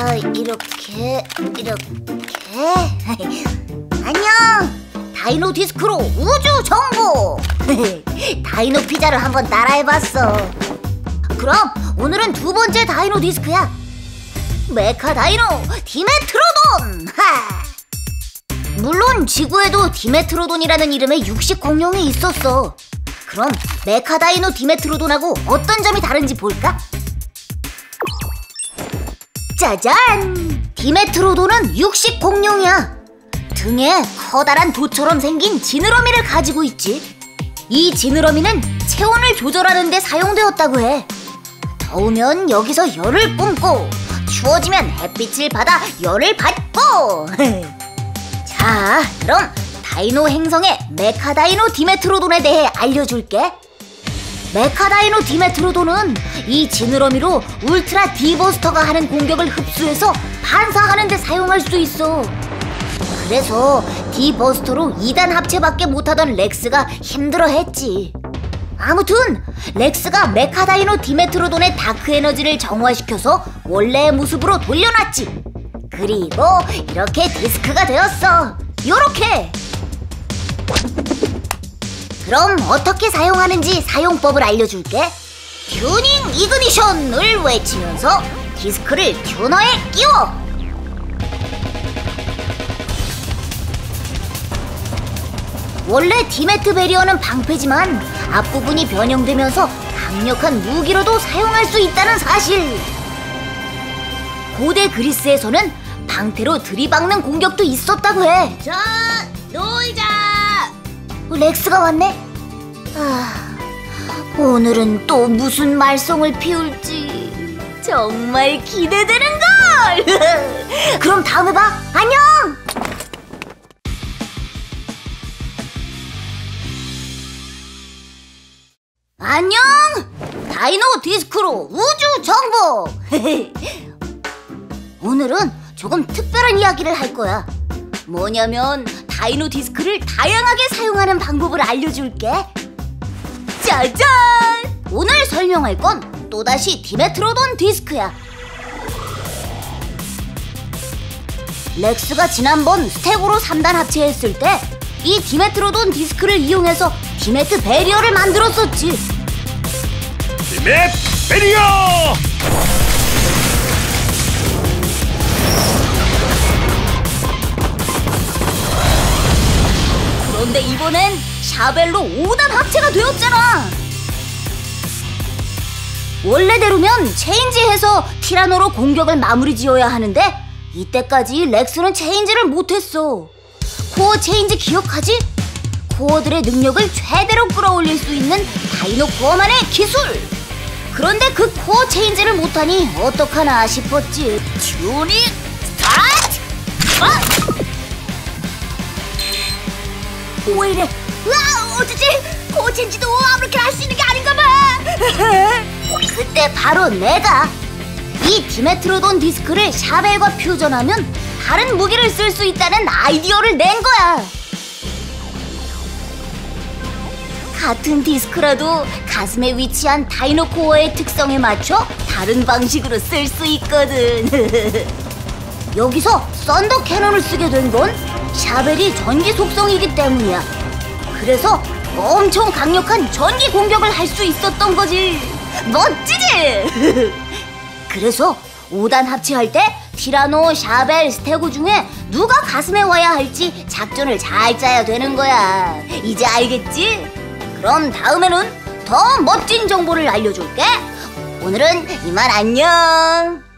이렇게 안녕! 다이노 디스크로 우주 정보! 다이노 피자를 한번 따라해봤어. 그럼 오늘은 두 번째 다이노 디스크야. 메카 다이노 디메트로돈! 물론 지구에도 디메트로돈이라는 이름의 육식 공룡이 있었어. 그럼 메카 다이노 디메트로돈하고 어떤 점이 다른지 볼까? 짜잔! 디메트로돈은 육식 공룡이야. 등에 커다란 도처럼 생긴 지느러미를 가지고 있지. 이 지느러미는 체온을 조절하는 데 사용되었다고 해. 더우면 여기서 열을 뿜고 추워지면 햇빛을 받아 열을 받고. 자, 그럼 다이노 행성의 메카 다이노 디메트로돈에 대해 알려줄게. 메카 다이노 디메트로돈은 이 지느러미로 울트라 디버스터가 하는 공격을 흡수해서 반사하는 데 사용할 수 있어. 그래서 디버스터로 2단 합체밖에 못하던 렉스가 힘들어했지. 아무튼 렉스가 메카 다이노 디메트로돈의 다크 에너지를 정화시켜서 원래의 모습으로 돌려놨지. 그리고 이렇게 디스크가 되었어. 요렇게. 그럼 어떻게 사용하는지 사용법을 알려줄게. 튜닝 이그니션을 외치면서 디스크를 튜너에 끼워. 원래 디메트 베리어는 방패지만 앞부분이 변형되면서 강력한 무기로도 사용할 수 있다는 사실. 고대 그리스에서는 방패로 들이박는 공격도 있었다고 해. 자, 놀자. 렉스가 왔네. 오늘은 또 무슨 말썽을 피울지 정말 기대되는걸. 그럼 다음에 봐. 안녕. 안녕! 다이노 디스크로 우주 정보! 오늘은 조금 특별한 이야기를 할 거야. 뭐냐면 다이노 디스크를 다양하게 사용하는 방법을 알려줄게. 짜잔! 오늘 설명할 건 또다시 디메트로돈 디스크야. 렉스가 지난번 스택으로 3단 합체했을 때 이 디메트로돈 디스크를 이용해서 디메트 베리어를 만들었었지. 디메트 베리어! 그런데 이번엔 샤벨로 5단 합체가 되었잖아. 원래대로면 체인지해서 티라노로 공격을 마무리 지어야 하는데 이때까지 렉스는 체인지를 못했어. 코어 체인지 기억하지? 코어들의 능력을 최대로 끌어올릴 수 있는 다이노 코어만의 기술! 그런데 그 코어 체인지를 못하니 어떡하나 싶었지. 튜닝 스타트! 왜 이래? 으아, 어쩌지? 코어 체인지도 아무렇게 할 수 있는 게 아닌가 봐! 그때 바로 내가 이 디메트로돈 디스크를 샤벨과 퓨전하면 다른 무기를 쓸 수 있다는 아이디어를 낸 거야. 같은 디스크라도 가슴에 위치한 다이노 코어의 특성에 맞춰 다른 방식으로 쓸 수 있거든. 여기서 썬더 캐논을 쓰게 된 건 샤벨이 전기 속성이기 때문이야. 그래서 엄청 강력한 전기 공격을 할 수 있었던 거지. 멋지지? 그래서 5단 합체할 때 티라노, 샤벨, 스테고 중에 누가 가슴에 와야 할지 작전을 잘 짜야 되는 거야. 이제 알겠지? 그럼 다음에는 더 멋진 정보를 알려줄게. 오늘은 이만 안녕.